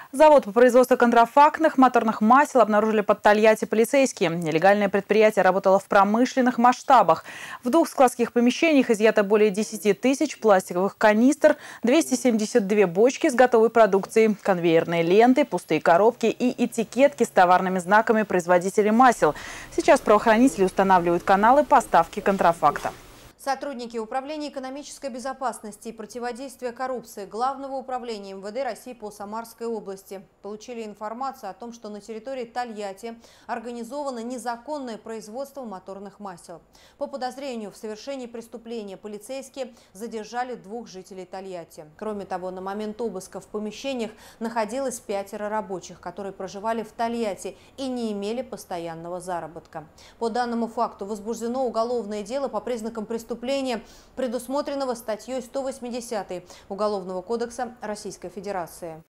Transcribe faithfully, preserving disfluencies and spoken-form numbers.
Завод по производству контрафактных моторных масел обнаружили под Тольятти полицейские. Нелегальное предприятие работало в промышленных масштабах. В двух складских помещениях изъято более десяти тысяч пластиковых канистр, двести семьдесят две бочки с готовой продукцией, конвейерные ленты, пустые коробки и этикетки с товарными знаками производителей масел. Сейчас правоохранители устанавливают каналы поставки контрафакта. Сотрудники Управления экономической безопасности и противодействия коррупции Главного управления эм вэ дэ России по Самарской области получили информацию о том, что на территории Тольятти организовано незаконное производство моторных масел. По подозрению в совершении преступления полицейские задержали двух жителей Тольятти. Кроме того, на момент обыска в помещениях находилось пятеро рабочих, которые проживали в Тольятти и не имели постоянного заработка. По данному факту возбуждено уголовное дело по признакам преступления, предусмотренного статьей сто восьмидесятой Уголовного кодекса Российской Федерации.